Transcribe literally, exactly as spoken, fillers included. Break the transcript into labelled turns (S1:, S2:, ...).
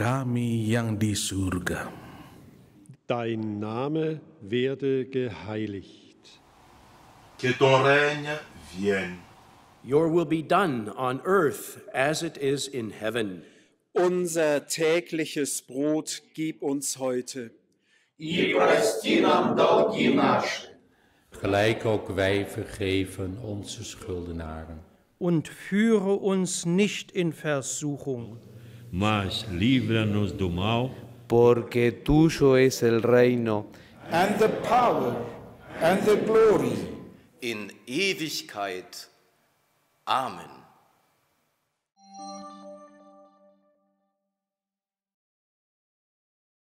S1: kami yang di surga.
S2: Dein Name werde geheiligt.
S3: Que ton règne vienne.
S4: Your will be done on earth as it is in heaven.
S5: Unser tägliches Brot gib uns heute.
S6: И прости нам долги наши.
S7: Gelijk ook wij vergeven onze schuldenaren.
S8: Und führe uns nicht in Versuchung,
S9: mas livra-nos do mal,
S10: porque tuyo es el reino,
S6: And the power and the glory
S11: in Ewigkeit. Amen.